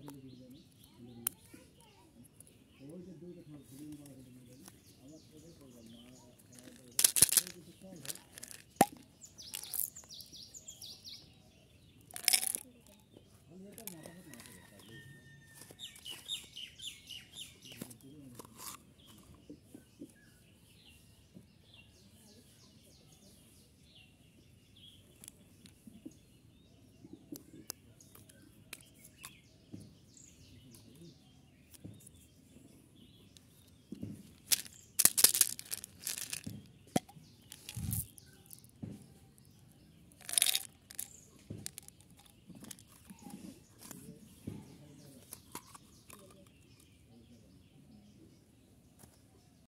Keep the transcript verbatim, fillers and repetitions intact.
ওই যে দুইটা খাওয়া ভিডিও করা ভিডিও আবার করে করলাম না